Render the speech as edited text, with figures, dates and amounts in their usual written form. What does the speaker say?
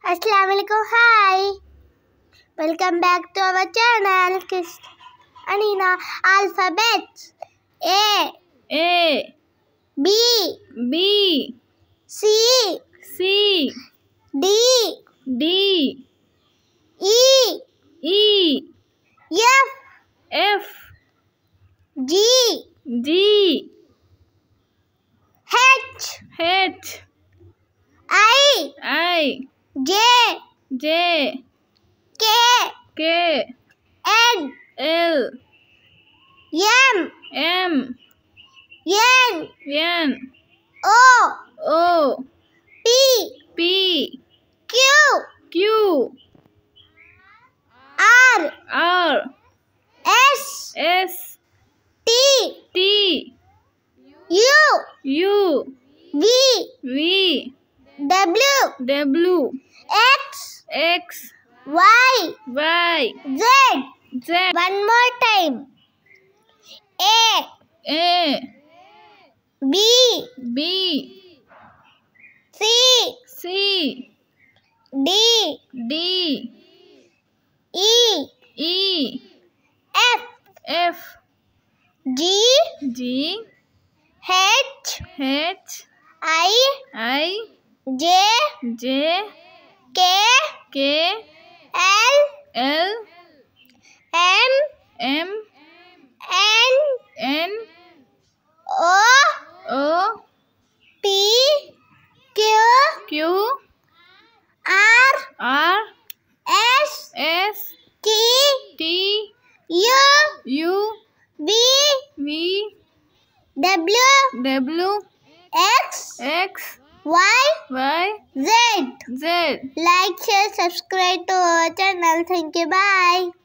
Assalamualaikum Haiii. Welcome back to our channel. Anina alphabets A B C D E F G H I J K L M N O P Q R S T U V W X Y Z. One more time. A B C D E F G H I J K L M N O P Q R S T U V W X Y Z. Like, share, subscribe to our channel. Thank you. Bye.